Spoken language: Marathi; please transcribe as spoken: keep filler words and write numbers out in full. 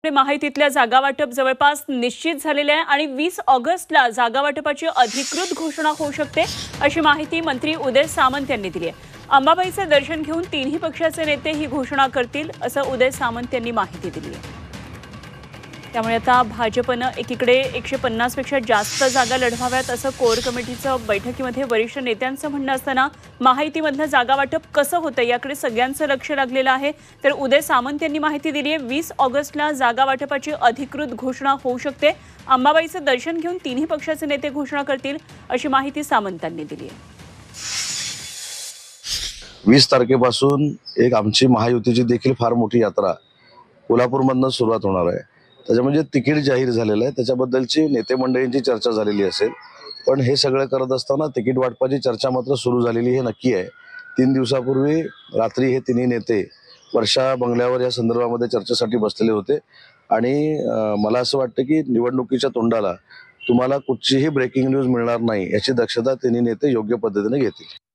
माहितीतल्या जागा वाटप जवळपास निश्चित झालेले आहे आणि वीस ऑगस्टला जागा वाटपाची अधिकृत घोषणा होऊ शकते अशी माहिती मंत्री उदय सामंत यांनी दिली आहे। अंबाबाईचे दर्शन घेऊन तीनही पक्षाचे नेते ही घोषणा करतील असं उदय सामंत यांनी माहिती दिली आहे। त्यामुळे आता भाजपनं एकीकडे एकशे पन्नास पेक्षा जास्त जागा लढवाव्यात असं कोर कमिटीचं बैठकीमध्ये वरिष्ठ नेत्यांचं म्हणणं असताना महायुतीमधलं जागा वाटप कसं होतं याकडे सगळ्यांचं लक्ष लागलेलं आहे। तर उदय सामंत यांनी माहिती दिली आहे वीस ऑगस्टला जागा वाटपाची अधिकृत घोषणा होऊ शकते। अंबाबाईचं दर्शन घेऊन तिन्ही पक्षाचे नेते घोषणा करतील अशी माहिती सामंतांनी दिली आहे। वीस तारखेपासून एक आमची महायुतीची देखील फार मोठी यात्रा कोल्हापूरमधून सुरुवात होणार आहे। त्याच्या म्हणजे तिकीट जाहीर झालेलं आहे, त्याच्याबद्दलची नेते मंडळींची चर्चा झालेली असेल, पण हे सगळं करत असताना तिकीट वाटपाची चर्चा मात्र सुरू झालेली हे नक्की आहे। तीन दिवसापूर्वी रात्री हे तिन्ही नेते वर्षा बंगल्यावर या संदर्भामध्ये चर्चेसाठी बसलेले होते आणि मला असं वाटतं की निवडणुकीच्या तोंडाला तुम्हाला कुठचीही ब्रेकिंग न्यूज मिळणार नाही याची दक्षता तिन्ही नेते योग्य पद्धतीने घेतील।